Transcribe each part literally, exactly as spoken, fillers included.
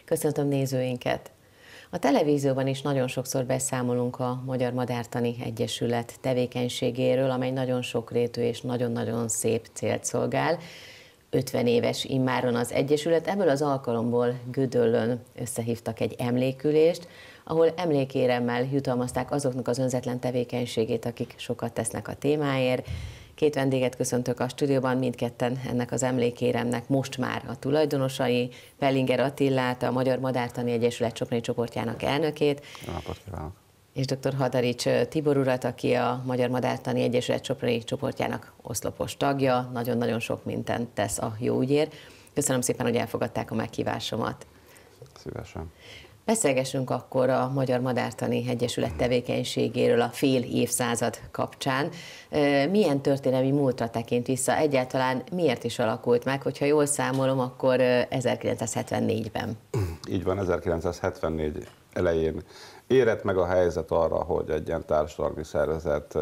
Köszöntöm nézőinket! A televízióban is nagyon sokszor beszámolunk a Magyar Madártani Egyesület tevékenységéről, amely nagyon sokrétű és nagyon-nagyon szép célt szolgál. ötven éves immáron az Egyesület, ebből az alkalomból Gödöllőn összehívtak egy emlékülést, ahol emlékéremmel jutalmazták azoknak az önzetlen tevékenységét, akik sokat tesznek a témáért. Két vendéget köszöntök a stúdióban, mindketten ennek az emlékéremnek most már a tulajdonosai, Pellinger Attilát, a Magyar Madártani Egyesület Soproni csoportjának elnökét, Napot kívánok. és dr. Hadarics Tibor urat, aki a Magyar Madártani Egyesület Soproni csoportjának oszlopos tagja, nagyon-nagyon sok mindent tesz a jó ügyért. Köszönöm szépen, hogy elfogadták a meghívásomat. Szívesen. Beszélgessünk akkor a Magyar Madártani Egyesület tevékenységéről a fél évszázad kapcsán. Milyen történelmi múltra tekint vissza? Egyáltalán miért is alakult meg? Hogyha jól számolom, akkor ezerkilencszázhetvennégyben. Így van, ezerkilencszázhetvennégy elején érett meg a helyzet arra, hogy egy ilyen társadalmi szervezet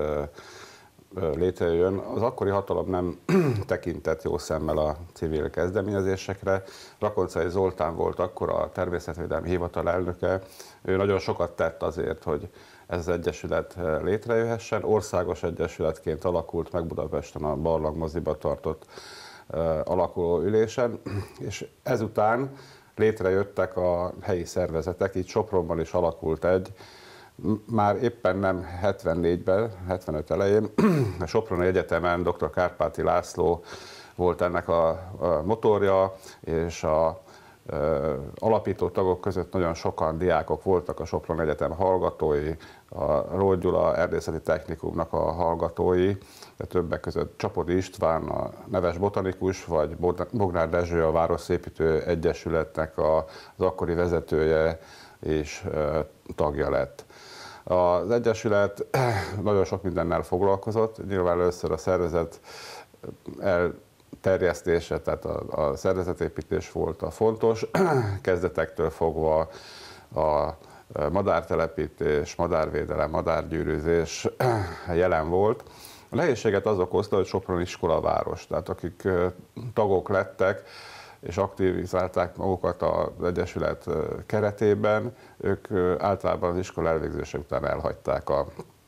létrejöjjön. Az akkori hatalom nem tekintett jó szemmel a civil kezdeményezésekre. Rakoncai Zoltán volt akkor a Természetvédelmi Hivatal elnöke. Ő nagyon sokat tett azért, hogy ez az egyesület létrejöhessen. Országos egyesületként alakult meg Budapesten a Barlangmoziba tartott alakuló ülésen, és ezután létrejöttek a helyi szervezetek, így Sopronban is alakult egy, már éppen nem hetvennégyben, hetvenöt elején, a Soproni Egyetemen dr. Kárpáti László volt ennek a, a motorja, és a e, alapító tagok között nagyon sokan diákok voltak, a Soproni Egyetem hallgatói, a Róth Gyula Erdészeti Technikumnak a hallgatói, de többek között Csapody István, a neves botanikus, vagy Bognár Dezső, a Városszépítő Egyesületnek az akkori vezetője és e, tagja lett. Az Egyesület nagyon sok mindennel foglalkozott, nyilván először a szervezet elterjesztése, tehát a, a szervezetépítés volt a fontos, kezdetektől fogva a madártelepítés, madárvédelem, madárgyűrűzés jelen volt. A nehézséget az okozta, hogy Sopron iskolaváros, tehát akik tagok lettek, és aktivizálták magukat az Egyesület keretében, ők általában az iskola elvégzése után elhagyták a,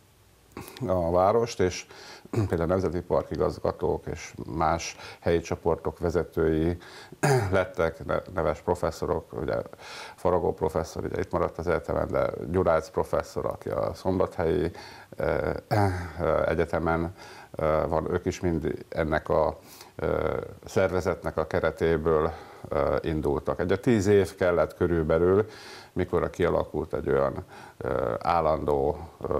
a várost, és például nemzeti parkigazgatók és más helyi csoportok vezetői lettek, neves professzorok, ugye Faragó professzor, ugye itt maradt az egyetemen, de Gyurác professzor, aki a Szombathelyi Egyetemen van, ők is mind ennek a szervezetnek a keretéből indultak. Egy a tíz év kellett körülbelül, mikor kialakult egy olyan állandó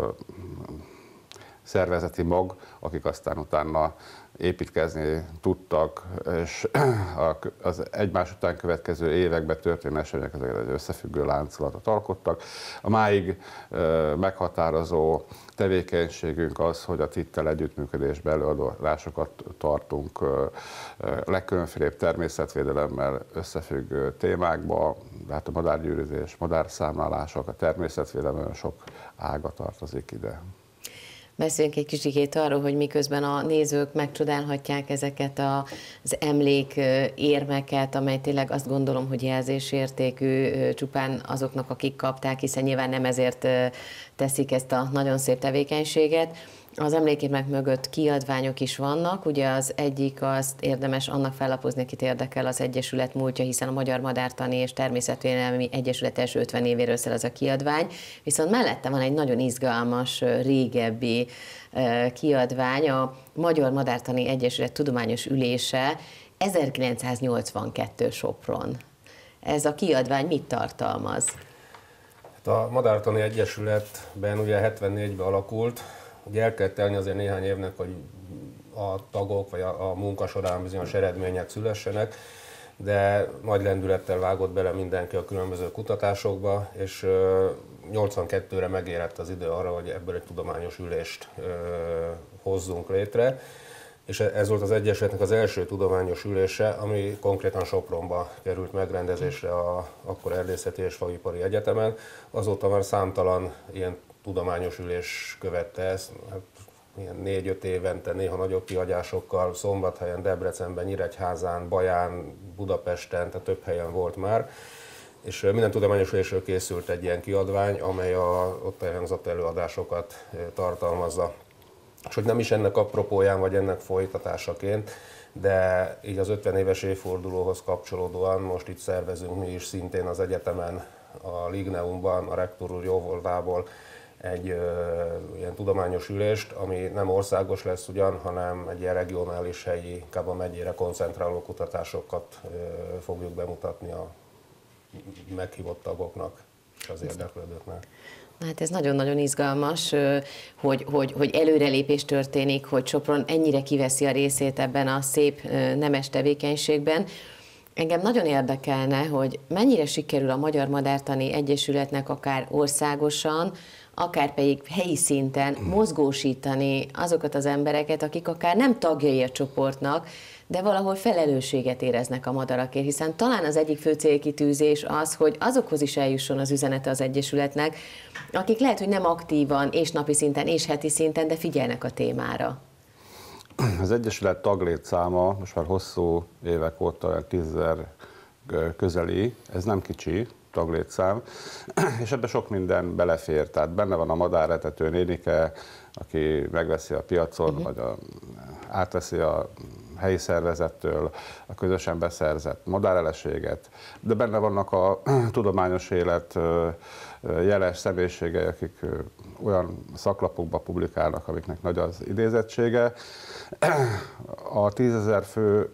szervezeti mag, akik aztán utána építkezni tudtak, és az egymás után következő években történő események ezeket egy összefüggő láncolatot alkottak. A máig meghatározó tevékenységünk az, hogy a tittel együttműködésben előadásokat tartunk legkülönfélébb természetvédelemmel összefüggő témákba, hát a madárgyűrűzés, madárszámlálások, a természetvédelem sok ága tartozik ide. Beszéljünk egy kicsikét arról, hogy miközben a nézők megcsodálhatják ezeket az emlékérmeket, amely tényleg azt gondolom, hogy jelzésértékű csupán azoknak, akik kapták, hiszen nyilván nem ezért teszik ezt a nagyon szép tevékenységet. Az emlékérmek mögött kiadványok is vannak, ugye az egyik azt érdemes annak fellapozni, akit érdekel az Egyesület múltja, hiszen a Magyar Madártani és Természetvédelmi Egyesület első ötven évéről szól az a kiadvány, viszont mellette van egy nagyon izgalmas, régebbi kiadvány, a Magyar Madártani Egyesület tudományos ülése ezerkilencszáznyolcvankettő Sopron. Ez a kiadvány mit tartalmaz? A Madártani Egyesületben ugye hetvennégyben alakult. Ugye el kell telni azért néhány évnek, hogy a tagok vagy a, a munka során bizonyos eredmények szülessenek, de nagy lendülettel vágott bele mindenki a különböző kutatásokba, és nyolcvankettőre megérett az idő arra, hogy ebből egy tudományos ülést hozzunk létre. És ez volt az Egyesületnek az első tudományos ülése, ami konkrétan Sopronba került megrendezésre a akkor Erdészeti és Faipari Egyetemen. Azóta már számtalan ilyen tudományos ülés követte ezt, hát ilyen négy-öt évente, néha nagyobb kihagyásokkal, Szombathelyen, Debrecenben, Nyíregyházán, Baján, Budapesten, tehát több helyen volt már. és minden tudományos ülésről készült egy ilyen kiadvány, amely a ott elhangzott előadásokat tartalmazza. És hogy nem is ennek apropóján, vagy ennek folytatásaként, de így az ötven éves évfordulóhoz kapcsolódóan most itt szervezünk mi is szintén az egyetemen, a Ligneumban, a rektor úr jóvoltából egy ö, ilyen tudományos ülést, ami nem országos lesz ugyan, hanem egy ilyen regionális helyi, Kába megyére koncentráló kutatásokat ö, fogjuk bemutatni a meghívott tagoknak és az érdeklődőknek. Hát ez nagyon-nagyon izgalmas, hogy, hogy, hogy előrelépés történik, hogy Sopron ennyire kiveszi a részét ebben a szép nemes tevékenységben. Engem nagyon érdekelne, hogy mennyire sikerül a Magyar Madártani Egyesületnek akár országosan, akár pedig helyi szinten mozgósítani azokat az embereket, akik akár nem tagjai a csoportnak, de valahol felelősséget éreznek a madarakért, hiszen talán az egyik fő célkitűzés az, hogy azokhoz is eljusson az üzenete az Egyesületnek, akik lehet, hogy nem aktívan, és napi szinten, és heti szinten, de figyelnek a témára. Az Egyesület taglétszáma most már hosszú évek óta tízezer közeli, ez nem kicsi taglétszám, és ebbe sok minden belefér, tehát benne van a madáretető nénike, aki megveszi a piacon, uh-huh. vagy a, átveszi a helyi szervezettől a közösen beszerzett madáreleséget, de benne vannak a tudományos élet jeles személyiségei, akik olyan szaklapokba publikálnak, amiknek nagy az idézettsége. A tízezer fő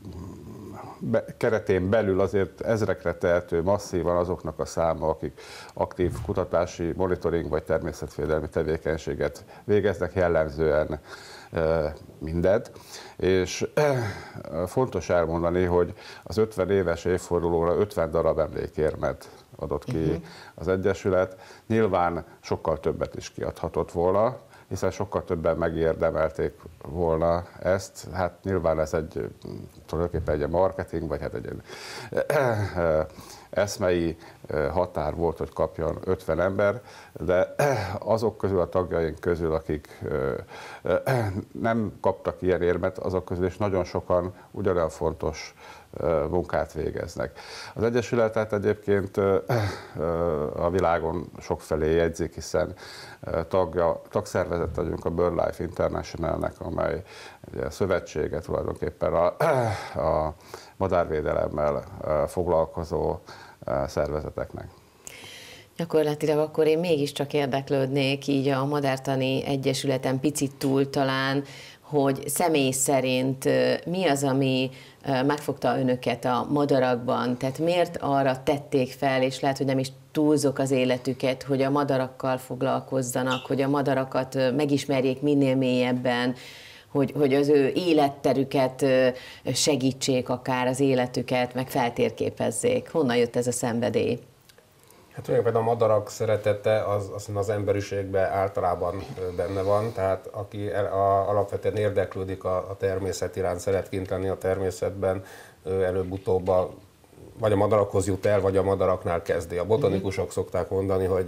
keretén belül azért ezrekre tehető masszívan azoknak a száma, akik aktív kutatási, monitoring vagy természetvédelmi tevékenységet végeznek, jellemzően mindet. És fontos elmondani, hogy az ötven éves évfordulóra ötven darab emlékérmet adott ki uh-huh. az Egyesület. Nyilván sokkal többet is kiadhatott volna, hiszen sokkal többen megérdemelték volna ezt. Hát nyilván ez egy tulajdonképpen egy marketing, vagy hát egy eszmei határ volt, hogy kapjon ötven ember, de azok közül, a tagjaink közül, akik nem kaptak ilyen érmet, azok közül is nagyon sokan ugyanolyan fontos munkát végeznek. Az Egyesületet egyébként a világon sokfelé jegyzik, hiszen tagja, tagszervezet vagyunk a BirdLife Internationalnek, amely egy szövetsége tulajdonképpen a, a madárvédelemmel foglalkozó szervezeteknek. Gyakorlatilag akkor én mégiscsak érdeklődnék így a Madártani Egyesületen picit túl talán, hogy személy szerint mi az, ami megfogta önöket a madarakban, tehát miért arra tették fel, és lehet, hogy nem is túlzok az életüket, hogy a madarakkal foglalkozzanak, hogy a madarakat megismerjék minél mélyebben, hogy, hogy az ő életterüket segítsék, akár az életüket, meg feltérképezzék. Honnan jött ez a szenvedély? Hát tulajdonképpen a madarak szeretete az, az, az emberiségben általában benne van, tehát aki el, a, alapvetően érdeklődik a, a természet iránt, szeret kint lenni a természetben, előbb-utóbb a, vagy a madarakhoz jut el, vagy a madaraknál kezdi. A botanikusok szokták mondani, hogy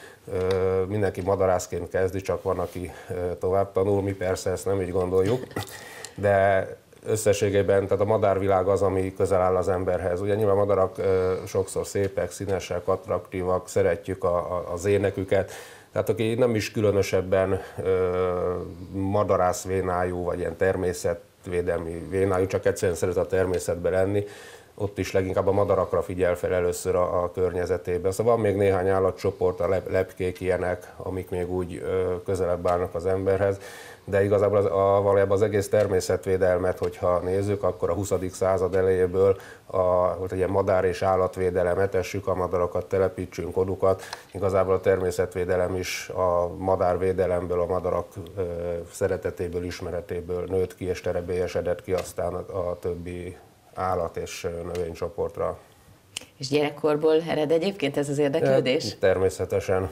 ö, mindenki madarászként kezdi, csak van, aki ö, tovább tanul, mi persze ezt nem így gondoljuk, de összességében, tehát a madárvilág az, ami közel áll az emberhez. Ugye nyilván a madarak ö, sokszor szépek, színesek, attraktívak, szeretjük a, a, az éneküket, tehát aki nem is különösebben ö, madarász vénájú, vagy ilyen természetvédelmi vénájú, csak egyszerűen szeret a természetbe lenni, ott is leginkább a madarakra figyel fel először a, a környezetében. Szóval van még néhány állatcsoport, a lep, lepkék ilyenek, amik még úgy ö, közelebb állnak az emberhez, de igazából az, a, valójában az egész természetvédelmet, hogyha nézzük, akkor a huszadik század elejéből a, volt egy ilyen madár- és állatvédelem, etessük a madarakat, telepítsünk kodukat. Igazából a természetvédelem is a madárvédelemből, a madarak ö, szeretetéből, ismeretéből nőtt ki és terebélyesedett ki aztán a, a többi állat- és növénycsoportra. És gyerekkorból ered egyébként ez az érdeklődés? Ja, természetesen.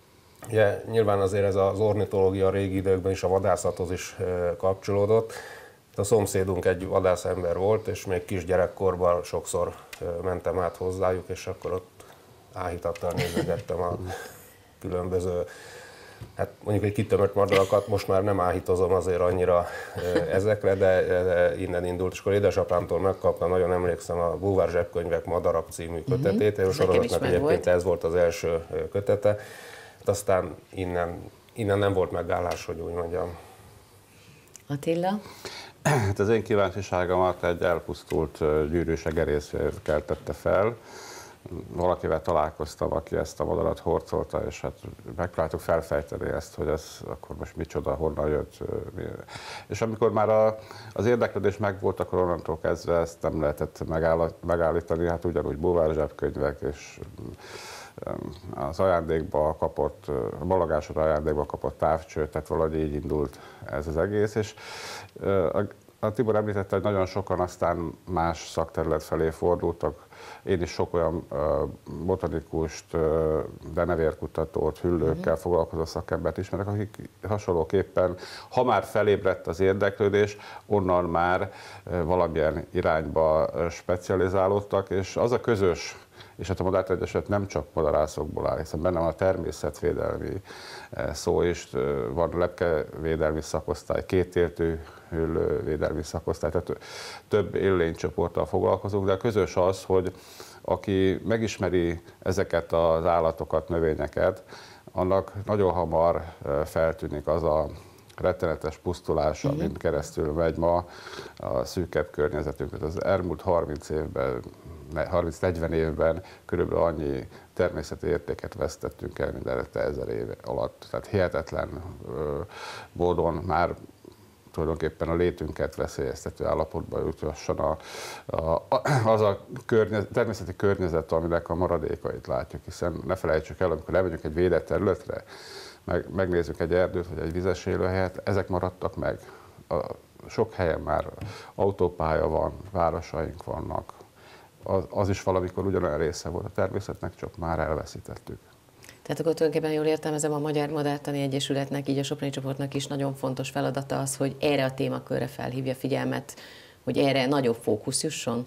Ja, nyilván azért ez az ornitológia régi időkben is a vadászathoz is kapcsolódott. A szomszédunk egy vadászember volt, és még kisgyerekkorban sokszor mentem át hozzájuk, és akkor ott áhítattal nézegettem a különböző Hát mondjuk egy kitömött madarakat most már nem áhítozom azért annyira ezekre, de innen indult, és akkor édesapámtól megkaptam, nagyon emlékszem, a Búvár zsebkönyvek Madarak című kötetét, és a sorozatnak egyébként ez volt az első kötete, hát aztán innen, innen nem volt megállás, hogy úgy mondjam. Attila? Hát az én kíváncsiságomat egy elpusztult gyűrűs egerész keltette fel. Valakivel találkoztam, aki ezt a madarat horcolta, és hát megpróbáltuk felfejteni ezt, hogy ez akkor most micsoda, honnan jött. És amikor már a, az érdeklődés megvolt, akkor onnantól kezdve ezt nem lehetett megállítani, hát ugyanúgy Búvár zsebkönyvek, és az ajándékba kapott, a balagásra ajándékba kapott távcső, tehát valahogy így indult ez az egész, és a, a Tibor említette, hogy nagyon sokan aztán más szakterület felé fordultak. Én is sok olyan botanikust, denevérkutatót, hüllőkkel foglalkozó szakembert ismerek, akik hasonlóképpen, ha már felébredt az érdeklődés, onnan már valamilyen irányba specializálódtak, és az a közös, és hát a Madártani Egyesület nem csak madarászokból áll, hiszen benne van a természetvédelmi szó is, van lepkevédelmi szakosztály, kétértű hüllővédelmi szakosztály, tehát több élőlénycsoporttal foglalkozunk, de a közös az, hogy aki megismeri ezeket az állatokat, növényeket, annak nagyon hamar feltűnik az a rettenetes pusztulása, uh-huh. mint keresztül megy ma a szűkebb környezetünket. Az elmúlt harminc évben, harminc-negyven évben körülbelül annyi természeti értéket vesztettünk el, mint előtte ezer év alatt. Tehát hihetetlen módon már tulajdonképpen a létünket veszélyeztető állapotba jutasson a, a, az a környezet, természeti környezet, aminek a maradékait látjuk, hiszen ne felejtsük el, amikor lemegyünk egy védett területre, meg, megnézzük egy erdőt vagy egy vizes élőhelyet, ezek maradtak meg. A, sok helyen már autópálya van, városaink vannak, az, az is valamikor ugyanolyan része volt a természetnek, csak már elveszítettük. Tehát akkor tulajdonképpen jól értelmezem, a Magyar Madártani Egyesületnek, így a Soproni csoportnak is nagyon fontos feladata az, hogy erre a témakörre felhívja figyelmet, hogy erre nagyobb fókusz jusson?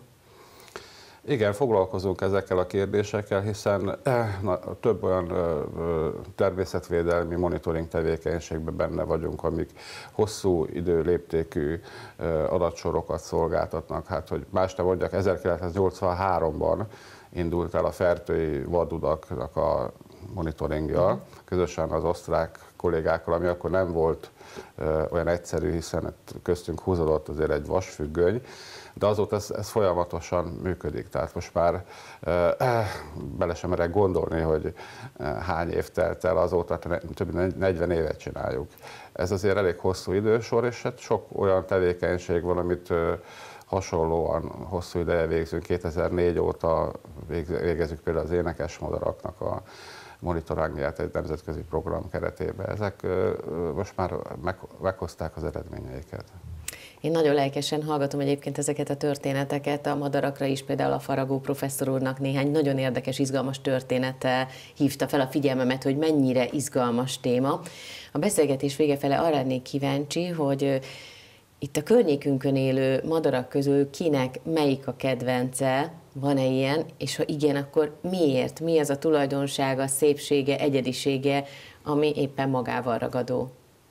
Igen, foglalkozunk ezekkel a kérdésekkel, hiszen na, több olyan ö, ö, természetvédelmi monitoring tevékenységben benne vagyunk, amik hosszú időléptékű ö, adatsorokat szolgáltatnak. Hát, hogy más nem mondjak, ezerkilencszáznyolcvanháromban indult el a fertői vadudaknak a monitoringja, uh-huh. közösen az osztrák kollégákkal, ami akkor nem volt ö, olyan egyszerű, hiszen köztünk húzódott azért egy vasfüggöny, de azóta ez, ez folyamatosan működik. Tehát most már e, bele sem merek gondolni, hogy hány év telt el azóta, több mint negyven évet csináljuk. Ez azért elég hosszú idősor, és hát sok olyan tevékenység van, amit e, hasonlóan hosszú ideje végzünk. kétezer-négy óta végezzük például az énekes madaraknak a monitoringját egy nemzetközi program keretében. Ezek e, most már meg, meghozták az eredményeiket. Én nagyon lelkesen hallgatom egyébként ezeket a történeteket, a madarakra is például a Faragó professzor úrnak néhány nagyon érdekes, izgalmas története hívta fel a figyelmemet, hogy mennyire izgalmas téma. A beszélgetés vége fele arra lennék kíváncsi, hogy itt a környékünkön élő madarak közül kinek melyik a kedvence, van-e ilyen, és ha igen, akkor miért? Mi az a tulajdonsága, szépsége, egyedisége, ami éppen magával ragadó?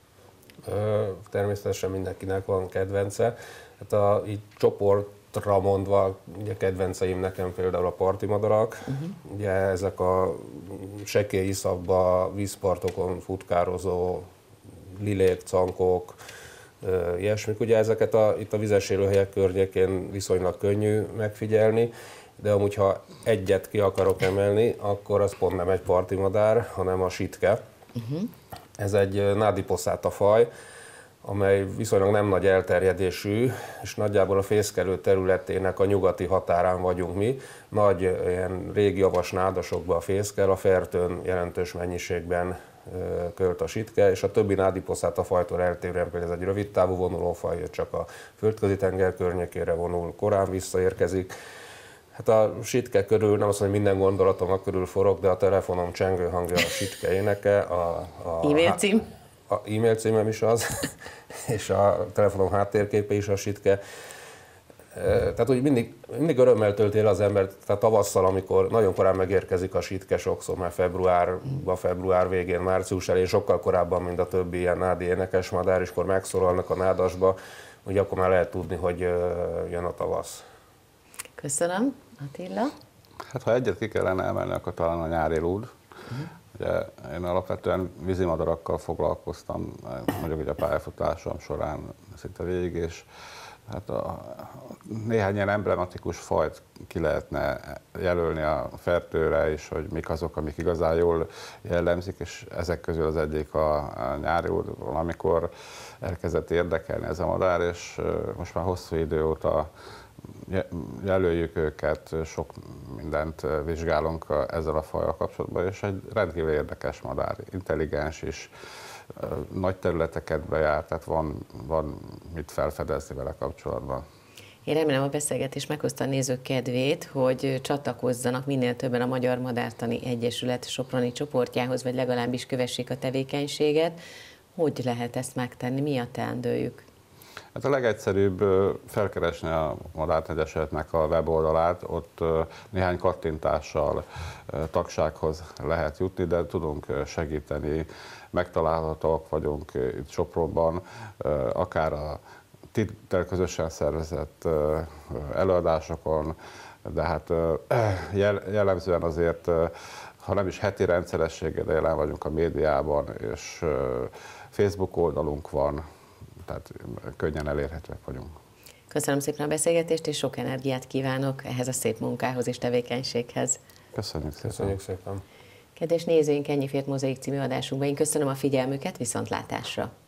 Természetesen mindenkinek van kedvence. Hát a így csoportra mondva, ugye kedvenceim nekem például a parti madarak. Uh-huh. Ugye ezek a sekély iszapba, vízpartokon futkározó lilék, cankok, ilyesmik. Ugye ezeket a, itt a vizes élőhelyek környékén viszonylag könnyű megfigyelni, de amúgy ha egyet ki akarok emelni, akkor az pont nem egy parti madár, hanem a sitke. Uh-huh. Ez egy nádiposzáta faj, amely viszonylag nem nagy elterjedésű, és nagyjából a fészkelő területének a nyugati határán vagyunk mi. Nagy ilyen régi avas nádasokba fészkel, a Fertőn jelentős mennyiségben költ a sitke, és a többi nádiposzáta fajtól eltérően például ez egy rövid távú vonulófaj, csak a földközi tenger környékére vonul, korán visszaérkezik. Hát a sitke körül, nem azt mondom, hogy minden gondolatom a körül forog, de a telefonom csengő hangja a sitke éneke. A, a e-mail cím? A e-mail címem is az, és a telefonom háttérképe is a sitke. Tehát úgy mindig, mindig örömmel tölti el az embert, tehát tavasszal, amikor nagyon korán megérkezik a sitke, sokszor már februárban, február végén, március elején, sokkal korábban, mint a többi ilyen nádi énekesmadár, és akkor megszólalnak a nádasba, ugye akkor már lehet tudni, hogy jön a tavasz. Köszönöm. Attila? Hát ha egyet ki kellene emelni, akkor talán a nyári lúd. Uh-huh. Ugye én alapvetően vízimadarakkal foglalkoztam, mondjuk ugye a pályafutásom során szinte végig, és hát a, néhány ilyen emblematikus fajt ki lehetne jelölni a Fertőre is, hogy mik azok, amik igazán jól jellemzik, és ezek közül az egyik a, a nyári lúd. Valamikor elkezdett érdekelni ez a madár, és most már hosszú idő óta jelöljük őket, sok mindent vizsgálunk ezzel a fajjal kapcsolatban, és egy rendkívül érdekes madár, intelligens is, nagy területeket bejár, tehát van, van mit felfedezni vele kapcsolatban. Én remélem a beszélgetés meghozta a nézők kedvét, hogy csatlakozzanak minél többen a Magyar Madártani Egyesület soproni csoportjához, vagy legalábbis kövessék a tevékenységet. Hogy lehet ezt megtenni? Mi a teendőjük? Hát a legegyszerűbb felkeresni a Madártani Egyesületnek a weboldalát, ott néhány kattintással tagsághoz lehet jutni, de tudunk segíteni, megtalálhatóak vagyunk itt Sopronban, akár a tittel közösen szervezett előadásokon, de hát jellemzően azért, ha nem is heti rendszerességgel, de jelen vagyunk a médiában, és Facebook oldalunk van, tehát könnyen elérhetőek vagyunk. Köszönöm szépen a beszélgetést, és sok energiát kívánok ehhez a szép munkához és tevékenységhez. Köszönjük szépen. Köszönjük szépen. Kedves nézőink, ennyi fért Mozaik című adásunkban. Én köszönöm a figyelmüket, viszontlátásra!